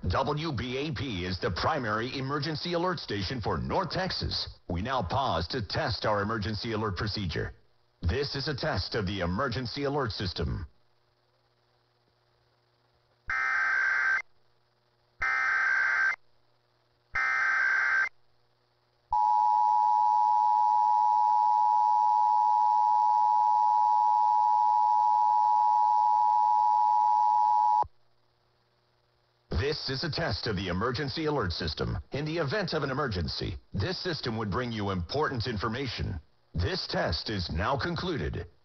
WBAP is the primary emergency alert station for North Texas. We now pause to test our emergency alert procedure. This is a test of the emergency alert system. This is a test of the emergency alert system. In the event of an emergency, this system would bring you important information. This test is now concluded.